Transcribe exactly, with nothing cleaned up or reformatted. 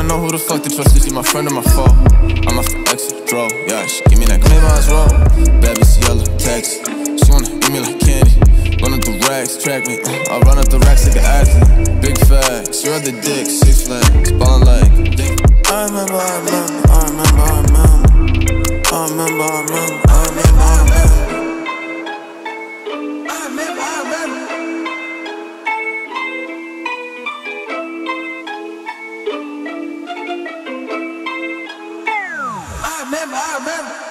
know who the fuck to trust. Is she my friend or my foe? I'm off the exit, draw. Yeah, she give me that claim I was roll. Bad bitch yellow, text. She wanna eat me like candy. Running through racks, track me. Uh, I run up the racks like an athlete. Big facts, you're the dick, six flags, ballin' like dick. I remember, I remember, I remember, I remember. I remember, I remember, I remember, I remember. I remember, I remember. I remember, I remember.